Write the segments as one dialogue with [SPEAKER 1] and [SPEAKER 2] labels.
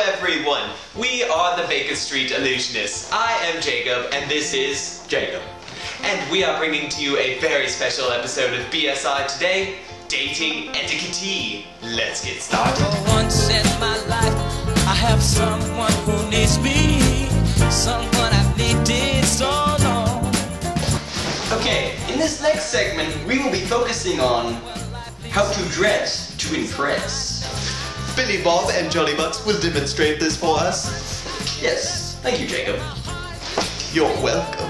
[SPEAKER 1] everyone, we are the Baker Street Illusionists. I am Jacob and this is Jacob. And we are bringing to you a very special episode of BSI today, Dating Etiquette-y. Let's get started.
[SPEAKER 2] For once in my life, I have someone who needs me, someone I've needed so long.
[SPEAKER 3] Okay, in this next segment, we will be focusing on how to dress to impress.
[SPEAKER 1] Billy Bob and Jolly Bucks will demonstrate this for us.
[SPEAKER 3] Yes, thank you, Jacob.
[SPEAKER 1] You're welcome.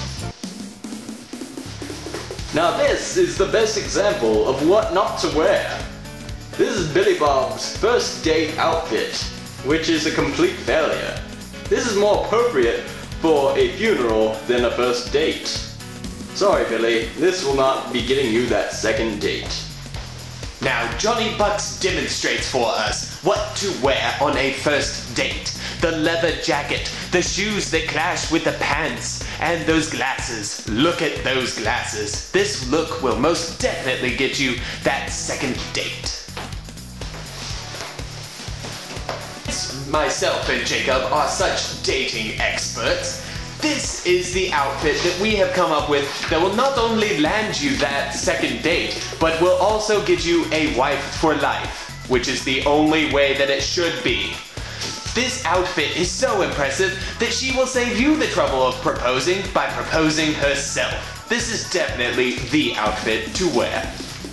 [SPEAKER 4] Now this is the best example of what not to wear. This is Billy Bob's first date outfit, which is a complete failure. This is more appropriate for a funeral than a first date. Sorry Billy, this will not be getting you that second date.
[SPEAKER 1] Now, Jolly Bucks demonstrates for us what to wear on a first date. The leather jacket, the shoes that clash with the pants, and those glasses. Look at those glasses. This look will most definitely get you that second date. Myself and Jacob are such dating experts. This is the outfit that we have come up with that will not only land you that second date, but will also get you a wife for life, which is the only way that it should be. This outfit is so impressive that she will save you the trouble of proposing by proposing herself. This is definitely the outfit to wear.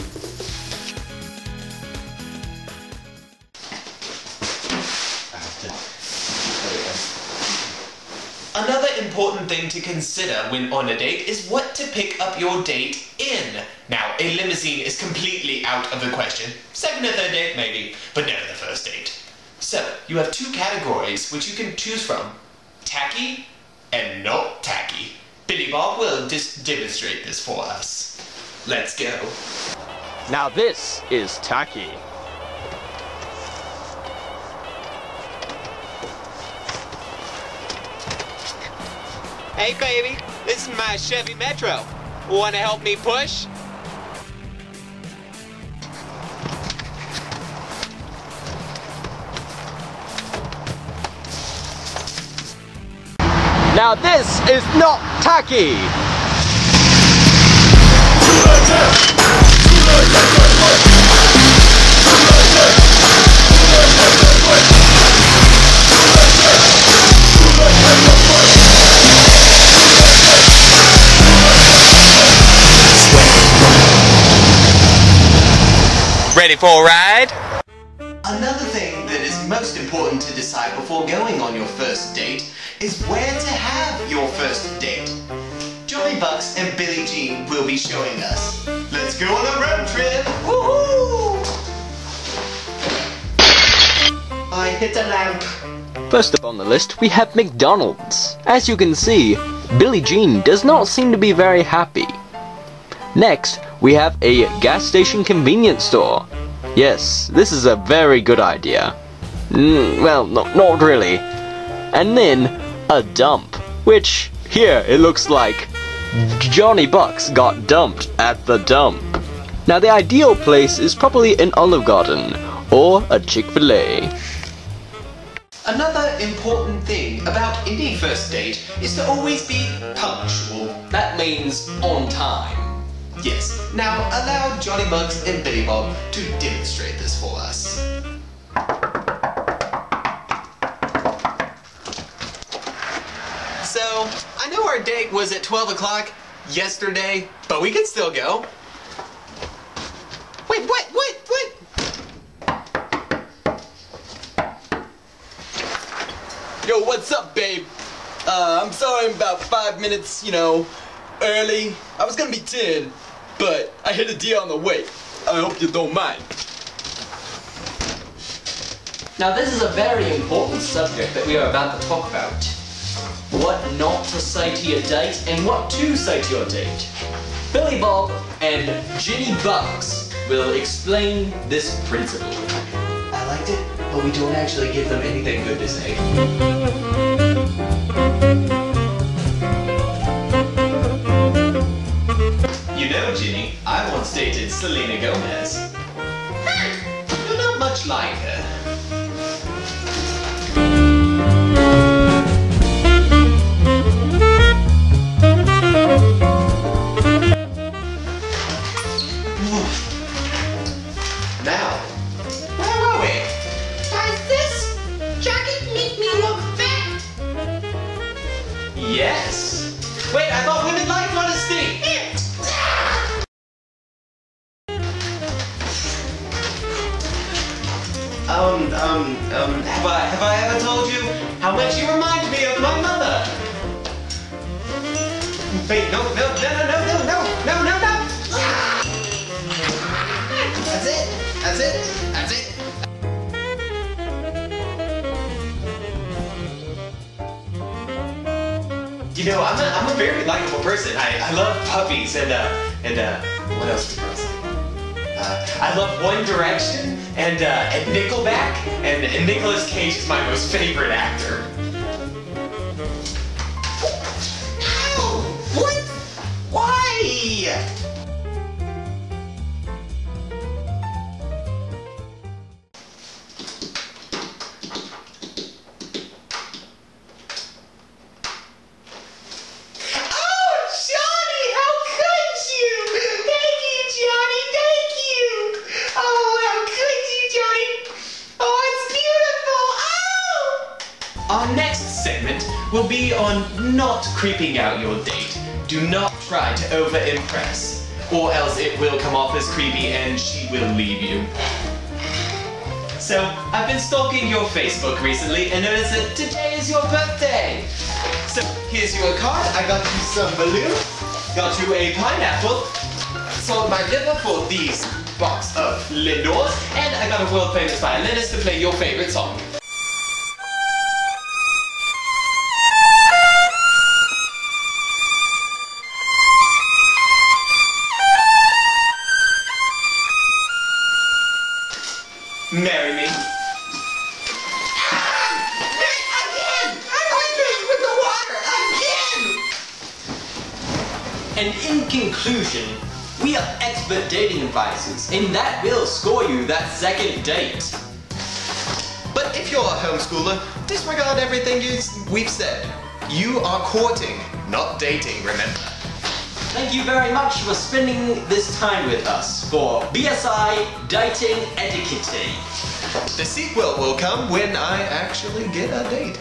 [SPEAKER 1] Another important thing to consider when on a date is what to pick up your date in. Now, a limousine is completely out of the question. Second or third date, maybe, but never the first date. So, you have two categories which you can choose from. Tacky and not tacky. Billy Bob will demonstrate this for us. Let's go.
[SPEAKER 4] Now this is tacky.
[SPEAKER 5] Hey baby, this is my Chevy Metro. Wanna help me push?
[SPEAKER 4] Now this is not tacky.
[SPEAKER 5] Ready for a ride?
[SPEAKER 1] Another thing that is most important to decide before going on your first date is where to have your first date. Jolly Bucks and Billie Jean will be showing us. Let's go on a road trip! Woohoo! I hit a lamp.
[SPEAKER 4] First up on the list, we have McDonald's. As you can see, Billie Jean does not seem to be very happy. Next, we have a gas station convenience store. Yes, this is a very good idea. Well, not really. And then, a dump, which, here it looks like Johnny Bucks got dumped at the dump. Now the ideal place is probably an Olive Garden, or a Chick-fil-A.
[SPEAKER 1] Another important thing about any first date is to always be punctual. That means on time. Yes, now allow Jolly Bucks and Billy Bob to demonstrate this for us. So, I know our date was at 12 o'clock yesterday, but we can still go. Wait, what?
[SPEAKER 3] Yo, what's up, babe? I'm sorry I'm about 5 minutes, early. I was gonna be 10, but I hit a deer on the way. I hope you don't mind.
[SPEAKER 6] Now this is a very important subject that we are about to talk about. What not to say to your date and what to say to your date. Billy Bob and Ginny Bucks will explain this principle.
[SPEAKER 1] I liked it, but we don't actually give them anything good to say. You know, Ginny, I once dated Selena Gomez. You're not much like her. have I ever told you how much you remind me of my mother? Wait, no. That's it. You know, I'm a very likable person. I love puppies and what else do I say? I love One Direction and Nickelback, and Nicolas Cage is my most favorite actor. Ow! What? Why? Our next segment will be on not creeping out your date. Do not try to over-impress, or else it will come off as creepy and she will leave you. So, I've been stalking your Facebook recently and noticed that today is your birthday. So, here's your card. I got you some balloons, got you a pineapple, sold my liver for these box of Lindors, and I got a world-famous violinist to play your favorite song. Marry me. Again! I'm with the water! Again!
[SPEAKER 6] And in conclusion, we are expert dating advisors, and that will score you that second date.
[SPEAKER 1] But if you're a homeschooler, disregard everything we've said. You are courting, not dating, remember.
[SPEAKER 6] Thank you very much for spending this time with us for BSI Dating Etiquette-y.
[SPEAKER 1] The sequel will come when I actually get a date.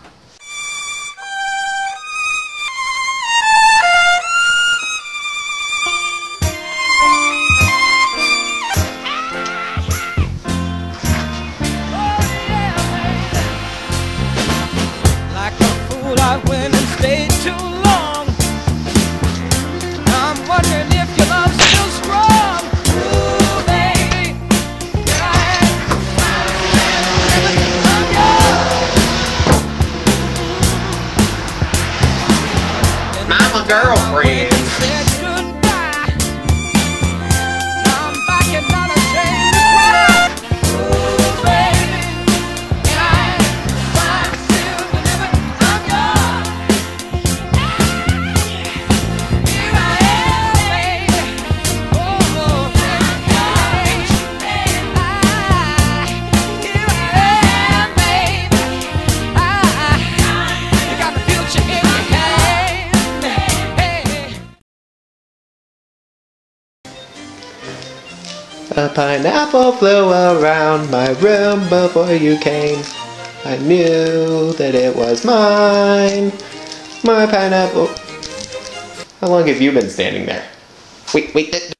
[SPEAKER 2] Like a fool, I went and stayed too long. I'm wondering if your love's still strong. Ooh, baby, here I am.
[SPEAKER 1] I'm a girlfriend.
[SPEAKER 2] Said goodbye. Now I'm back and not ashamed to cry. Ooh, baby, here I am. Still whenever I'm yours. Here I am, baby. Oh, here I am, baby. You got the future in your hand. Hey.
[SPEAKER 1] A pineapple flew around my room before you came. I knew that it was mine. My pineapple. How long have you been standing there? Wait,